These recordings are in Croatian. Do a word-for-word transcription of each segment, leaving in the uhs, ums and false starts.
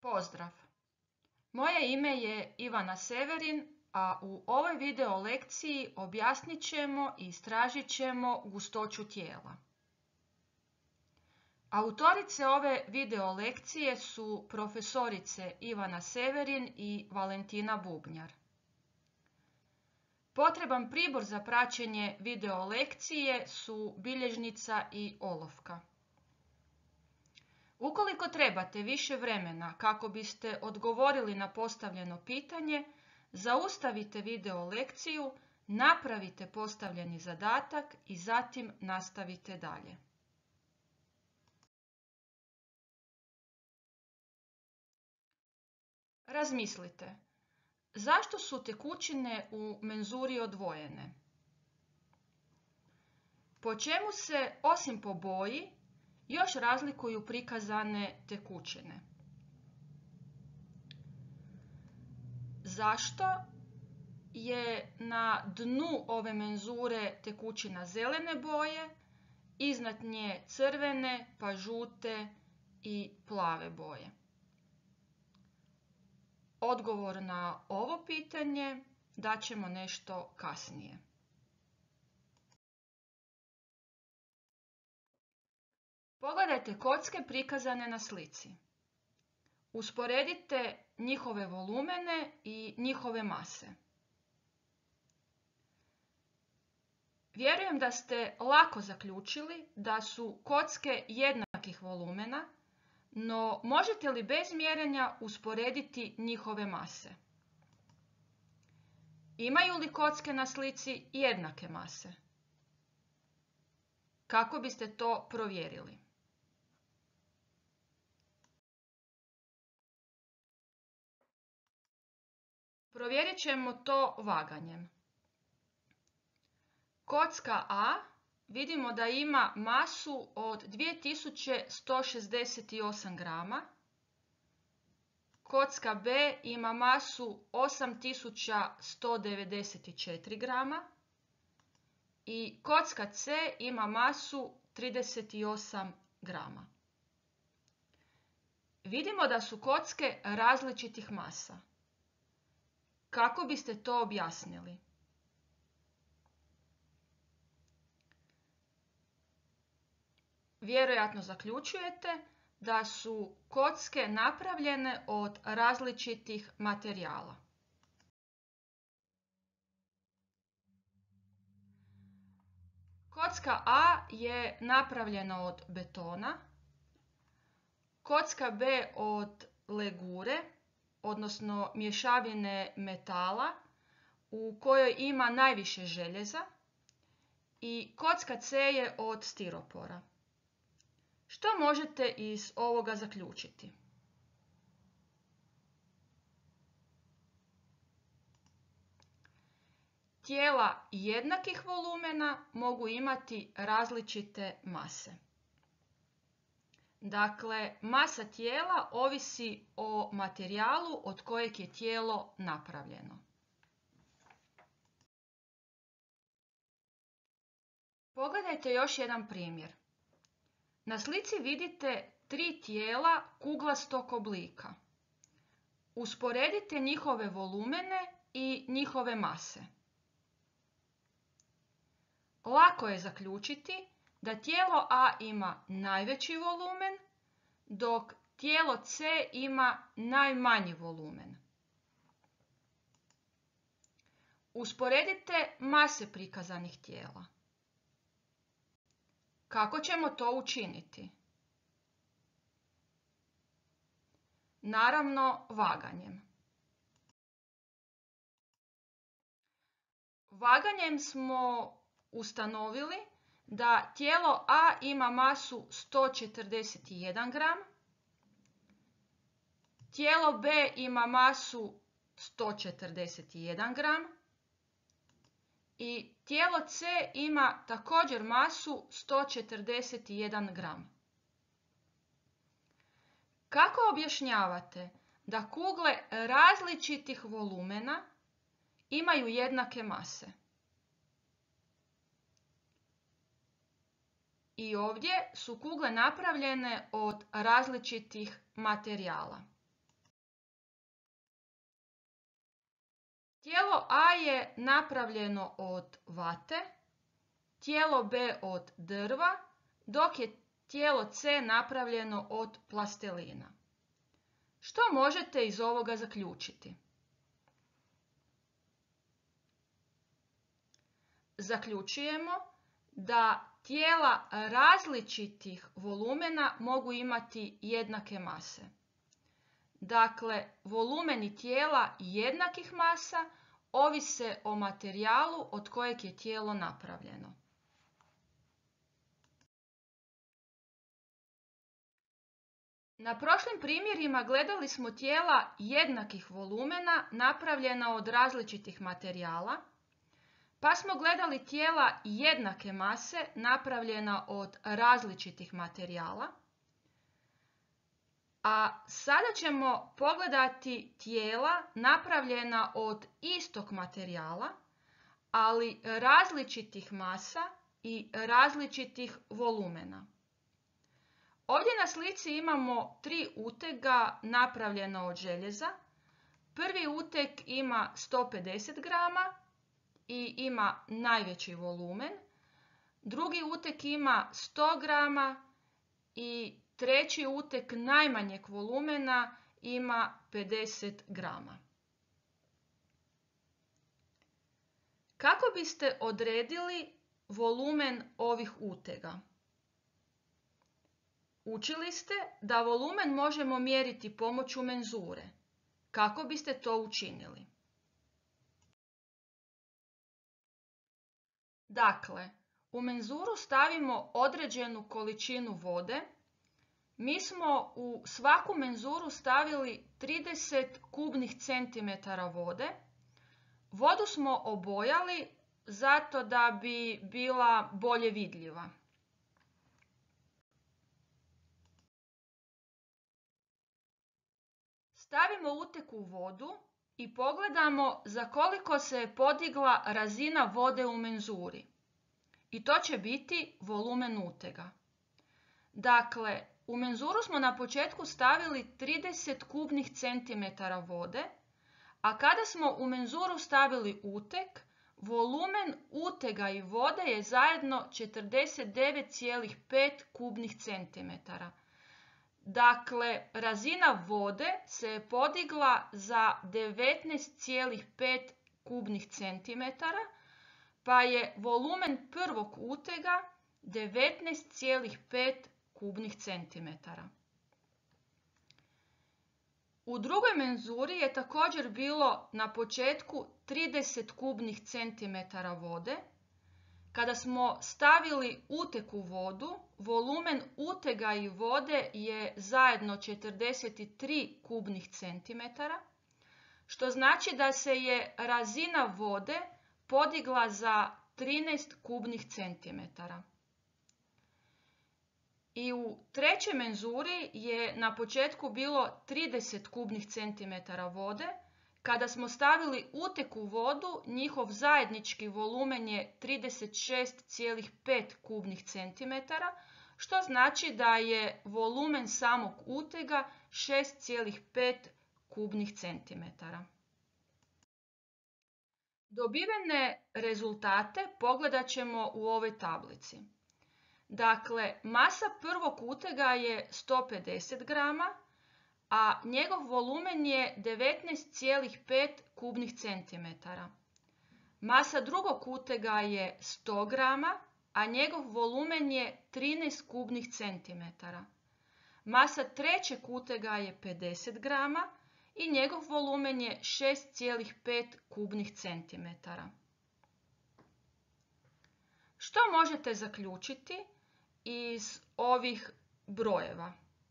Pozdrav! Moje ime je Ivana Severin, a u ovoj video lekciji objasnit ćemo i istražit ćemo gustoću tijela. Autorice ove video lekcije su profesorice Ivana Severin i Valentina Bubnjar. Potreban pribor za praćenje video lekcije su bilježnica i olovka. Ukoliko trebate više vremena kako biste odgovorili na postavljeno pitanje, zaustavite video lekciju, napravite postavljeni zadatak i zatim nastavite dalje. Razmislite, zašto su tekućine u menzuri odvojene? Po čemu se, osim po boji, još razlikuju prikazane tekućine? Zašto je na dnu ove menzure tekućina zelene boje, iznad nje crvene, pa žute i plave boje? Odgovor na ovo pitanje daćemo nešto kasnije. Pogledajte kocke prikazane na slici. Usporedite njihove volumene i njihove mase. Vjerujem da ste lako zaključili da su kocke jednakih volumena, no možete li bez mjerenja usporediti njihove mase? Imaju li kocke na slici jednake mase? Kako biste to provjerili? Provjerit ćemo to vaganjem. Kocka A vidimo da ima masu od dvije tisuće sto šezdeset osam grama. Kocka B ima masu osam tisuća sto devedeset četiri grama. I kocka C ima masu trideset osam grama. Vidimo da su kocke različitih masa. Kako biste to objasnili? Vjerojatno zaključujete da su kocke napravljene od različitih materijala. Kocka A je napravljena od betona, kocka B od legure, odnosno mješavine metala u kojoj ima najviše željeza, i kocka C je od stiropora. Što možete iz ovoga zaključiti? Tijela jednakih volumena mogu imati različite mase. Dakle, masa tijela ovisi o materijalu od kojeg je tijelo napravljeno. Pogledajte još jedan primjer. Na slici vidite tri tijela kuglastog oblika. Usporedite njihove volumene i njihove mase. Lako je zaključiti da tijelo A ima najveći volumen, dok tijelo C ima najmanji volumen. Usporedite mase prikazanih tijela. Kako ćemo to učiniti? Naravno, vaganjem. Vaganjem smo ustanovili da tijelo A ima masu sto četrdeset jedan gram, tijelo B ima masu sto četrdeset jedan gram i tijelo C ima također masu sto četrdeset jedan gram. Kako objašnjavate da kugle različitih volumena imaju jednake mase? I ovdje su kugle napravljene od različitih materijala. Tijelo A je napravljeno od vate, tijelo B od drva, dok je tijelo C napravljeno od plastelina. Što možete iz ovoga zaključiti? Zaključujemo da tijela različitih volumena mogu imati jednake mase. Dakle, volumeni tijela jednakih masa ovise o materijalu od kojeg je tijelo napravljeno. Na prošlim primjerima gledali smo tijela jednakih volumena napravljena od različitih materijala, pa smo gledali tijela jednake mase napravljena od različitih materijala. A sada ćemo pogledati tijela napravljena od istog materijala, ali različitih masa i različitih volumena. Ovdje na slici imamo tri utega napravljena od željeza. Prvi uteg ima sto pedeset grama i ima najveći volumen. Drugi uteg ima sto grama i treći uteg najmanjeg volumena ima pedeset grama. Kako biste odredili volumen ovih utega? Učili ste da volumen možemo mjeriti pomoću menzure. Kako biste to učinili? Dakle, u menzuru stavimo određenu količinu vode. Mi smo u svaku menzuru stavili trideset kubnih centimetara vode. Vodu smo obojali zato da bi bila bolje vidljiva. Stavimo uteg u vodu i pogledamo za koliko se je podigla razina vode u menzuri. I to će biti volumen utega. Dakle, u menzuru smo na početku stavili trideset kubnih centimetara vode, a kada smo u menzuru stavili uteg, volumen utega i vode je zajedno četrdeset devet zarez pet kubnih centimetara. Dakle, razina vode se je podigla za devetnaest zarez pet kubnih centimetara, pa je volumen prvog utega devetnaest zarez pet kubnih centimetara. U drugoj menzuri je također bilo na početku trideset kubnih centimetara vode. Kada smo stavili uteg u vodu, volumen utega i vode je zajedno četrdeset tri kubnih centimetara, što znači da se je razina vode podigla za trinaest kubnih centimetara. I u trećoj menzuri je na početku bilo trideset kubnih centimetara vode. Kada smo stavili uteg u vodu, njihov zajednički volumen je trideset šest zarez pet kubnih centimetara, što znači da je volumen samog utega šest zarez pet kubnih centimetara. Dobivene rezultate pogledat ćemo u ovoj tablici. Dakle, masa prvog utega je sto pedeset grama, a njegov volumen je devetnaest zarez pet kubnih centimetara. Masa drugog utega je sto grama, a njegov volumen je trinaest kubnih centimetara. Masa trećeg utega je pedeset grama i njegov volumen je šest zarez pet kubnih centimetara. Što možete zaključiti iz ovih brojeva?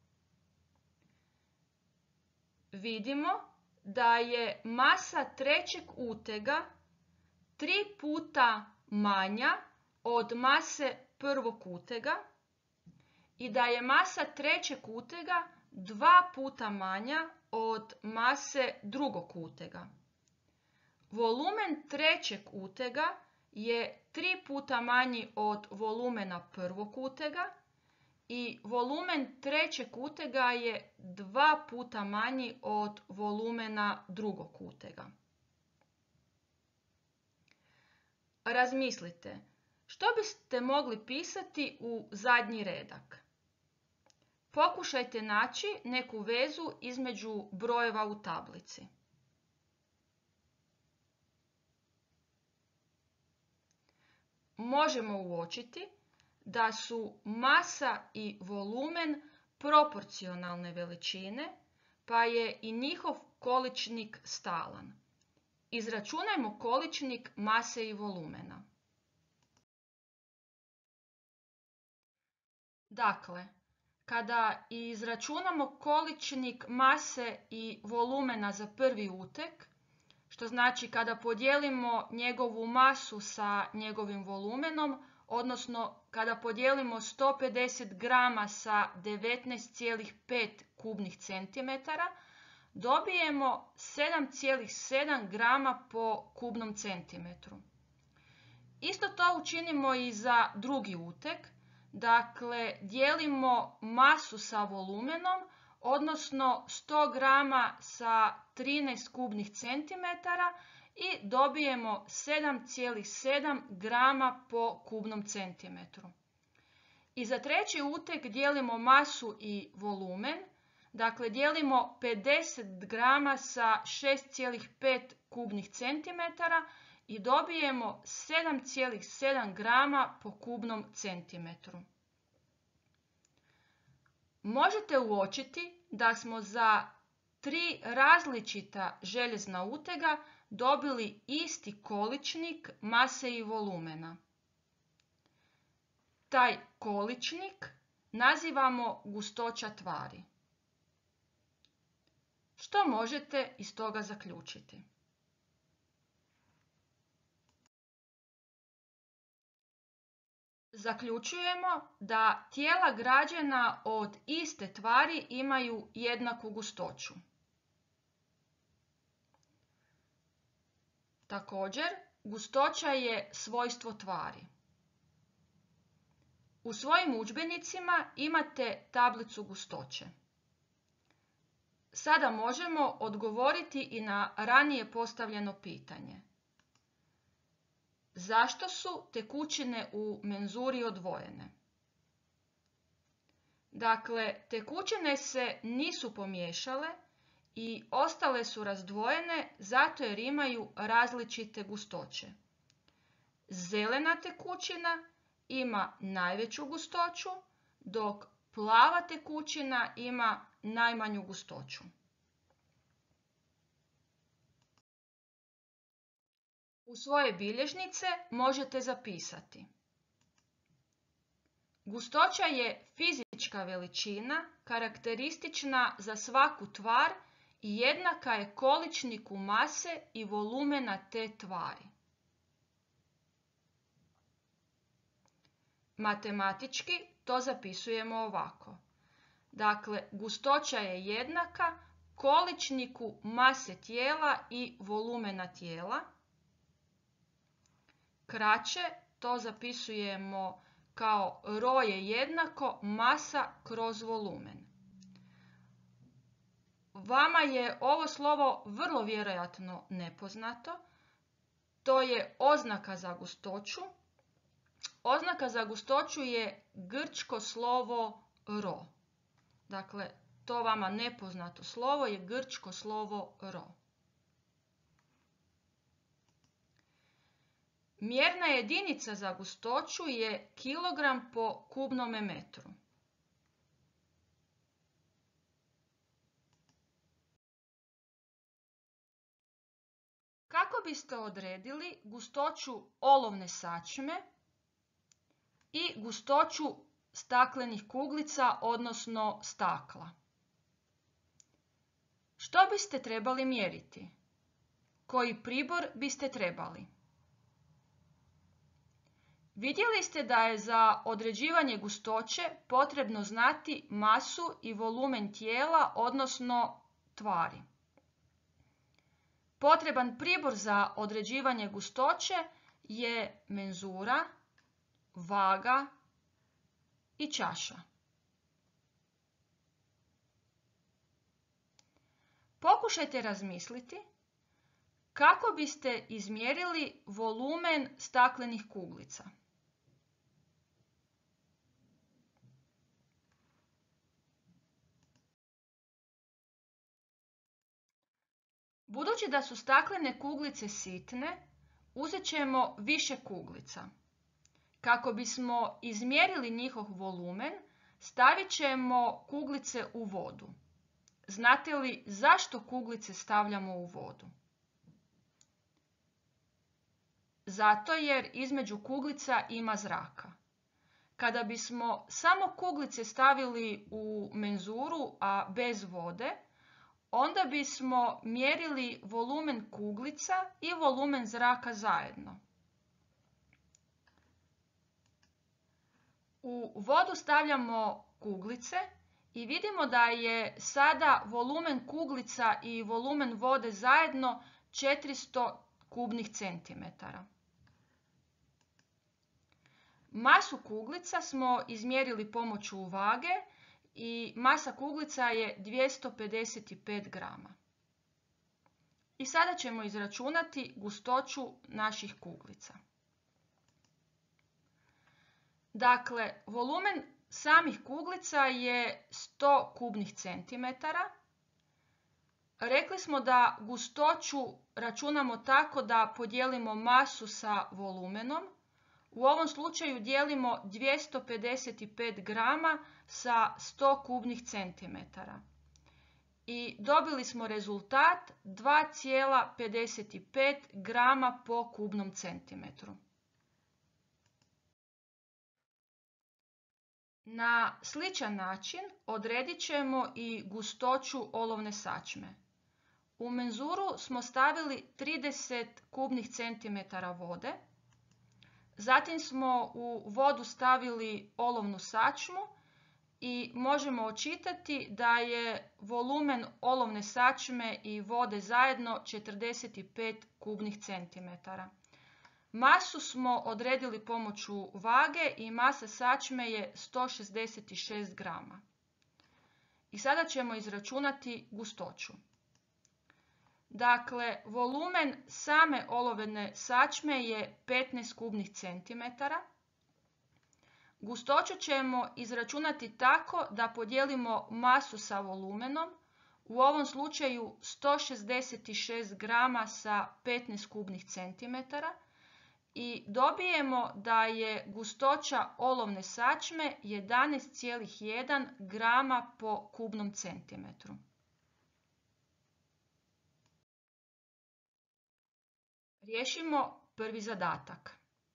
Vidimo da je masa trećeg utega tri puta manja od mase prvog utega i da je masa trećeg utega dva puta manja od mase drugog utega. Volumen trećeg utega je tri puta manji od volumena prvog utega i volumen trećeg utega je dva puta manji od volumena drugog utega. razmislite, što biste mogli pisati u zadnji redak. Pokušajte naći neku vezu između brojeva u tablici. Možemo uočiti da su masa i volumen proporcionalne veličine, pa je i njihov količnik stalan. Izračunajmo količnik mase i volumena. Dakle, kada izračunamo količnik mase i volumena za prvi uteg, što znači kada podijelimo njegovu masu sa njegovim volumenom, odnosno kada podijelimo sto pedeset grama sa devetnaest zarez pet kubnih centimetara, dobijemo sedam zarez sedam grama po kubnom centimetru. Isto to učinimo i za drugi uteg. Dakle, dijelimo masu sa volumenom, odnosno sto grama sa trinaest kubnih centimetara i dobijemo sedam zarez sedam grama po kubnom centimetru. I za treći uteg dijelimo masu i volumen, dakle dijelimo pedeset grama sa šest zarez pet kubnih centimetara i dobijemo sedam zarez sedam grama po kubnom centimetru. Možete uočiti da smo za tri različita željezna utega dobili isti količnik mase i volumena. Taj količnik nazivamo gustoća tvari. Što možete iz toga zaključiti? Zaključujemo da tijela građena od iste tvari imaju jednaku gustoću. Također, gustoća je svojstvo tvari. U svojim udžbenicima imate tablicu gustoće. Sada možemo odgovoriti i na ranije postavljeno pitanje. Zašto su tekućine u menzuri odvojene? Dakle, tekućine se nisu pomiješale i ostale su razdvojene zato jer imaju različite gustoće. Zelena tekućina ima najveću gustoću, dok plava tekućina ima najmanju gustoću. U svoje bilježnice možete zapisati: gustoća je fizička veličina karakteristična za svaku tvar i jednaka je količniku mase i volumena te tvari. Matematički to zapisujemo ovako. Dakle, gustoća je jednaka količniku mase tijela i volumena tijela. Kraće to zapisujemo kao rho je jednako masa kroz volumen. Vama je ovo slovo vrlo vjerojatno nepoznato. To je oznaka za gustoću. Oznaka za gustoću je grčko slovo rho. Dakle, to vama nepoznato slovo je grčko slovo rho. Mjerna jedinica za gustoću je kilogram po kubnom metru. Kako biste odredili gustoću olovne sačme i gustoću staklenih kuglica, odnosno stakla? Što biste trebali mjeriti? Koji pribor biste trebali? Vidjeli ste da je za određivanje gustoće potrebno znati masu i volumen tijela, odnosno tvari. Potreban pribor za određivanje gustoće je menzura, vaga i čaša. Pokušajte razmisliti Kako biste izmjerili volumen staklenih kuglica? Budući da su staklene kuglice sitne, uzet ćemo više kuglica. Kako bismo izmjerili njihov volumen, stavit ćemo kuglice u vodu. Znate li zašto kuglice stavljamo u vodu? Zato jer između kuglica ima zraka. Kada bismo samo kuglice stavili u menzuru, a bez vode, onda bismo mjerili volumen kuglica i volumen zraka zajedno. U vodu stavljamo kuglice i vidimo da je sada volumen kuglica i volumen vode zajedno četiristo kubnih centimetara. Masu kuglica smo izmjerili pomoću vage i masa kuglica je dvjesto pedeset pet grama. I sada ćemo izračunati gustoću naših kuglica. Dakle, volumen samih kuglica je sto kubnih centimetara. Rekli smo da gustoću računamo tako da podijelimo masu sa volumenom. U ovom slučaju dijelimo dvjesto pedeset pet grama sa sto kubnih centimetara. I dobili smo rezultat dva zarez pedeset pet grama po kubnom centimetru. Na sličan način odredit ćemo i gustoću olovne sačme. U menzuru smo stavili trideset kubnih centimetara vode. Zatim smo u vodu stavili olovnu sačmu i možemo očitati da je volumen olovne sačme i vode zajedno četrdeset pet kubnih centimetara. Masu smo odredili pomoću vage i masa sačme je sto šezdeset šest grama. I sada ćemo izračunati gustoću. Dakle, volumen same olovne sačme je petnaest kubnih centimetara. Gustoću ćemo izračunati tako da podijelimo masu sa volumenom, u ovom slučaju sto šezdeset šest grama sa petnaest kubnih centimetara, i dobijemo da je gustoća olovne sačme jedanaest zarez jedan grama po kubnom centimetru. Riješimo prvi zadatak.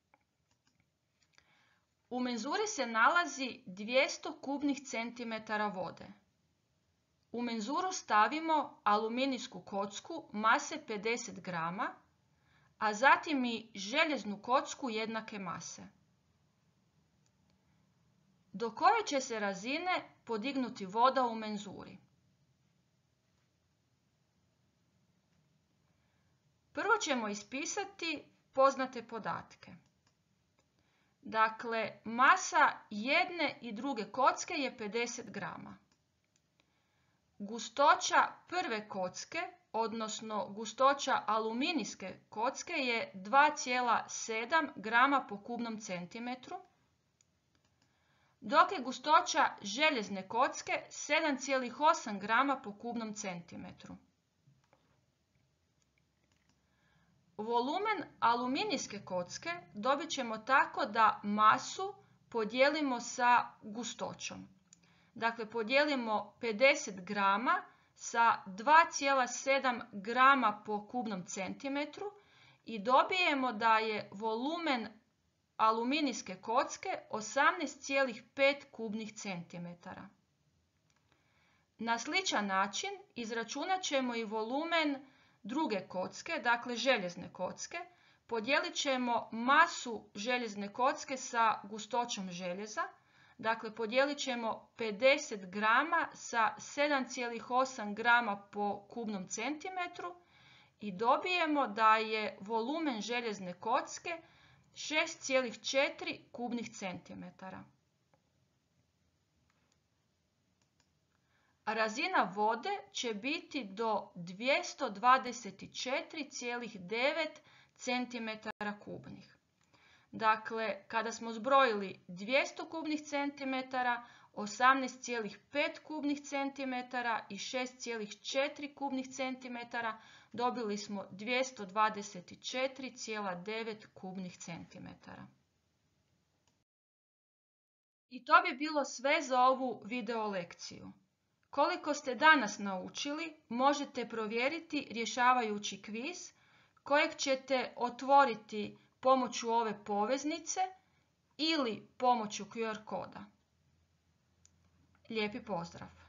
U menzuri se nalazi dvjesto kubnih centimetara vode. U menzuru stavimo aluminijsku kocku mase pedeset grama, a zatim i željeznu kocku jednake mase. Do koje će se razine podignuti voda u menzuri? Prvo ćemo ispisati poznate podatke. Dakle, masa jedne i druge kocke je pedeset grama. Gustoća prve kocke, odnosno gustoća aluminijske kocke je dva zarez sedam grama po kubnom centimetru, dok je gustoća željezne kocke sedam zarez osam grama po kubnom centimetru. Volumen aluminijske kocke dobit ćemo tako da masu podijelimo sa gustoćom. Dakle, podijelimo pedeset grama sa dva zarez sedam grama po kubnom centimetru i dobijemo da je volumen aluminijske kocke osamnaest zarez pet kubnih centimetara. Na sličan način izračunat ćemo i volumen druge kocke, dakle željezne kocke. Podijelit ćemo masu željezne kocke sa gustoćom željeza. Dakle, podijelit ćemo pedeset grama sa sedam zarez osam grama po kubnom centimetru i dobijemo da je volumen željezne kocke šest zarez četiri kubnih centimetara. razina vode će biti do dvjesto dvadeset četiri zarez devet centimetara kubnih. Dakle, kada smo zbrojili dvjesto kubnih centimetara, osamnaest zarez pet kubnih centimetara i šest zarez četiri kubnih centimetara, dobili smo dvjesto dvadeset četiri zarez devet kubnih centimetara. I to bi bilo sve za ovu video lekciju. Koliko ste danas naučili, možete provjeriti rješavajući kviz kojeg ćete otvoriti pomoću ove poveznice ili pomoću Q R koda. Lijepi pozdrav!